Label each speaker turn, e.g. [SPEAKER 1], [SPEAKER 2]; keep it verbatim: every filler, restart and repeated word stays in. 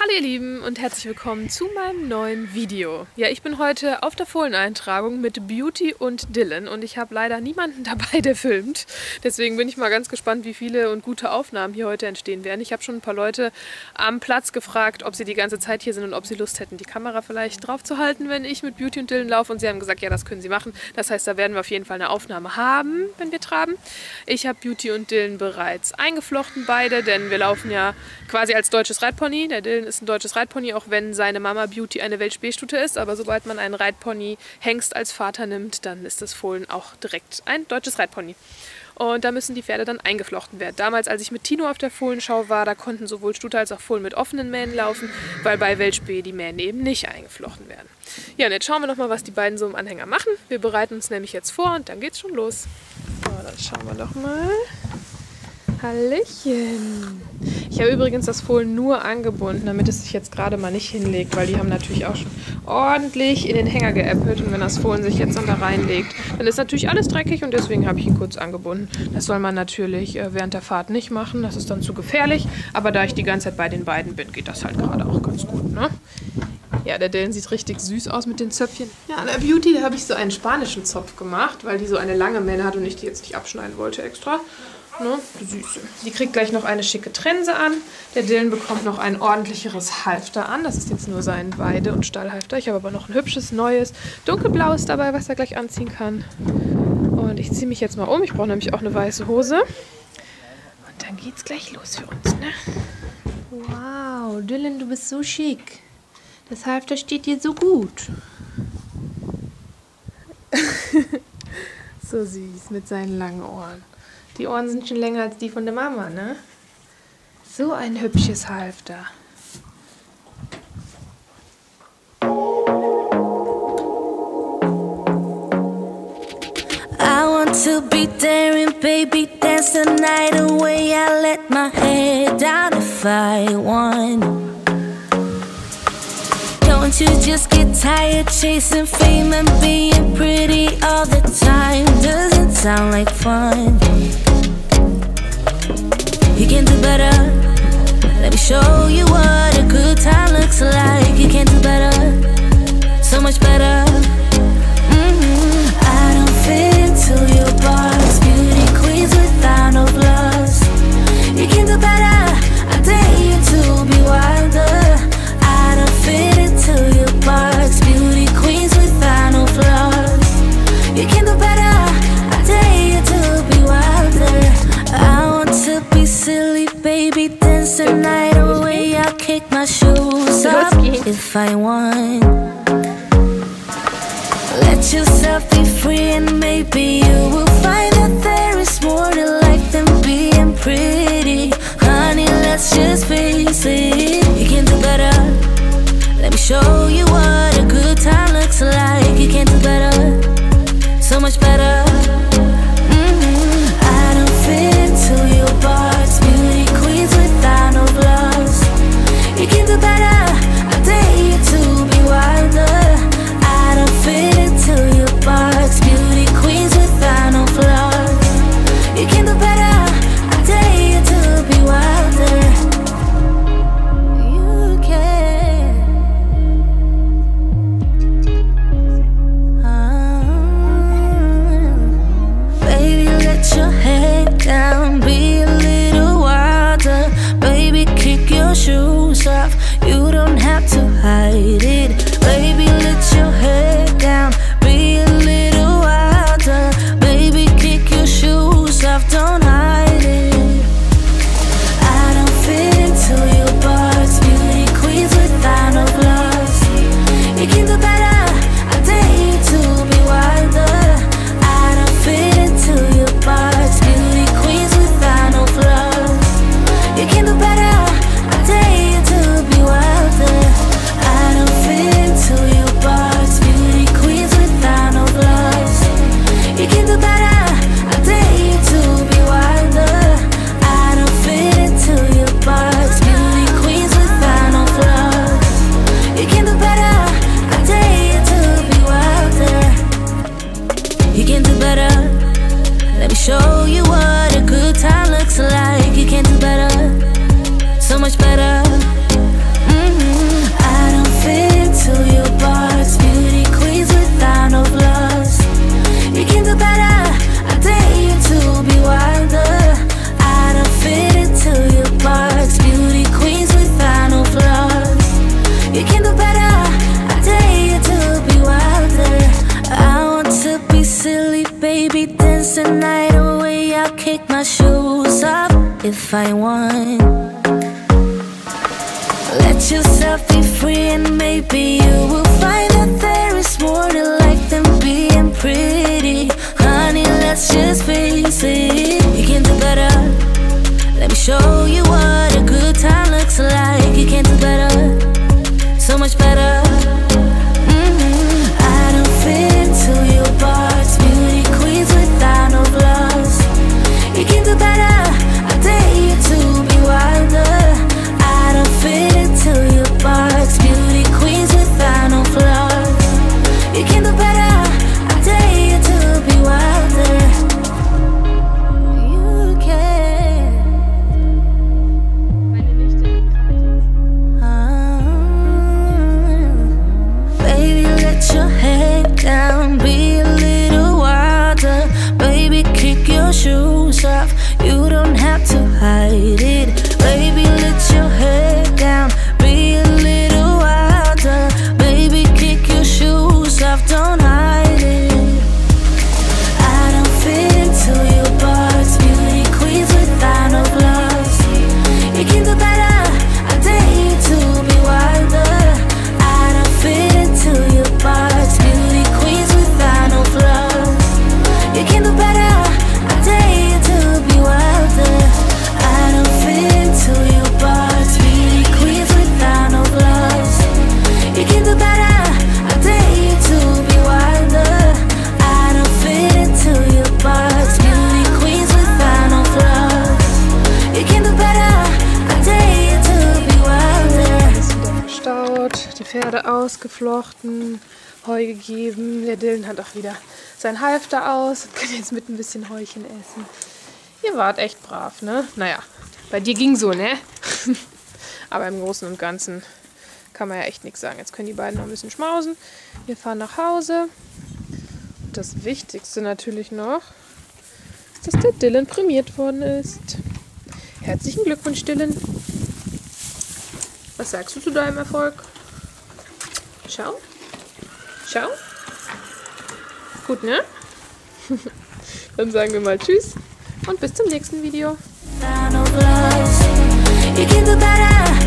[SPEAKER 1] Hallo ihr Lieben und herzlich willkommen zu meinem neuen Video. Ja, ich bin heute auf der Fohleneintragung mit Beauty und Dylan und ich habe leider niemanden dabei, der filmt. Deswegen bin ich mal ganz gespannt, wie viele und gute Aufnahmen hier heute entstehen werden. Ich habe schon ein paar Leute am Platz gefragt, ob sie die ganze Zeit hier sind und ob sie Lust hätten, die Kamera vielleicht drauf zu halten, wenn ich mit Beauty und Dylan laufe. Und sie haben gesagt, ja, das können sie machen. Das heißt, da werden wir auf jeden Fall eine Aufnahme haben, wenn wir traben. Ich habe Beauty und Dylan bereits eingeflochten, beide, denn wir laufen ja quasi als deutsches Reitpony. Der Dylan ist ein deutsches Reitpony, auch wenn seine Mama Beauty eine Weltspee-Stute ist. Aber sobald man einen Reitpony Hengst als Vater nimmt, dann ist das Fohlen auch direkt ein deutsches Reitpony. Und da müssen die Pferde dann eingeflochten werden. Damals, als ich mit Tino auf der Fohlenschau war, da konnten sowohl Stute als auch Fohlen mit offenen Mähnen laufen, weil bei Weltspee die Mähnen eben nicht eingeflochten werden. Ja, und jetzt schauen wir noch mal, was die beiden so im Anhänger machen. Wir bereiten uns nämlich jetzt vor und dann geht's schon los. So, dann schauen wir doch mal. Hallöchen! Ich habe übrigens das Fohlen nur angebunden, damit es sich jetzt gerade mal nicht hinlegt, weil die haben natürlich auch schon ordentlich in den Hänger geäppelt und wenn das Fohlen sich jetzt dann da reinlegt, dann ist natürlich alles dreckig und deswegen habe ich ihn kurz angebunden. Das soll man natürlich während der Fahrt nicht machen, das ist dann zu gefährlich, aber da ich die ganze Zeit bei den beiden bin, geht das halt gerade auch ganz gut, ne? Ja, der Dylan sieht richtig süß aus mit den Zöpfchen. Ja, an der Beauty, da habe ich so einen spanischen Zopf gemacht, weil die so eine lange Mähne hat und ich die jetzt nicht abschneiden wollte extra. Ne? Die Süße. Die kriegt gleich noch eine schicke Trense an. Der Dylan bekommt noch ein ordentlicheres Halfter an. Das ist jetzt nur sein Weide- und Stallhalfter. Ich habe aber noch ein hübsches, neues, dunkelblaues dabei, was er gleich anziehen kann. Und ich ziehe mich jetzt mal um. Ich brauche nämlich auch eine weiße Hose. Und dann geht's gleich los für uns, ne? Wow, Dylan, du bist so schick. Das Halfter steht dir so gut. So süß mit seinen langen Ohren. Die Ohren sind schon länger als die von der Mama, ne? So ein hübsches Halfter.
[SPEAKER 2] I want to be there and baby dance the night away. I let my head down if I want. Don't you just get tired chasing fame and being pretty all the time? Doesn't sound like fun. You can do better. Let me show you what a good time looks like. You can do better, so much better. Mm-hmm. I don't fit into your box. Beauty queens without no flaws. You can do better. I dare you to be wilder. I don't fit into your box. Beauty queens without no flaws. You can do better. I dare you to be wilder. I want to be silly, baby, dance the night away. I'll kick my shoes off if I want. Let yourself be free and maybe you will find that there is more to life than being pretty. Honey, let's just face it. You can do better. Let me show you what a good time looks like. You can do better, so much better. You can do better. I dare you to be wild. find one. Let yourself be free and maybe you will find that there is more to life than being pretty. Honey, let's just face it, you can do better. Let me show you what a good time looks like. You can do better, so much better. Mm-hmm. I don't fit into your box, beauty queens without no flaws. You can do better, I dare you to be wilder. I don't fit into your box, beauty queens without no flaws. You can do better, I dare you to be wilder. You can. uh, Baby, let your head down, be a little wilder. Baby, kick your shoes off, you don't have to hide it. Baby, let your head down, be a little wilder. Baby, kick your shoes off, don't hide it. I don't fit into your box, beauty queens without no flaws. You can do better, I dare you to be wilder. I don't fit into your box, beauty queens without no flaws. You can do better, I dare you to be wilder. I don't fit into your box, beauty queens without no flaws. You can do better, I dare you to be wilder. I don't fit into your box, beauty queens without no flaws. You can do better, I dare you to be wilder.
[SPEAKER 1] Alles wieder verstaut, die Pferde ausgeflochten, Heu gegeben. Der Dylan hat auch wieder sein Halfter aus und kann jetzt mit ein bisschen Heuchen essen. Ihr wart echt brav, ne? Naja, bei dir ging so, ne? Aber im Großen und Ganzen kann man ja echt nichts sagen. Jetzt können die beiden noch ein bisschen schmausen. Wir fahren nach Hause. Und das Wichtigste natürlich noch ist, dass der Dylan prämiert worden ist. Herzlichen Glückwunsch, Dylan. Was sagst du zu deinem Erfolg? Schau. Schau. Gut, ne? Dann sagen wir mal Tschüss und bis zum nächsten Video.
[SPEAKER 2] You can do better.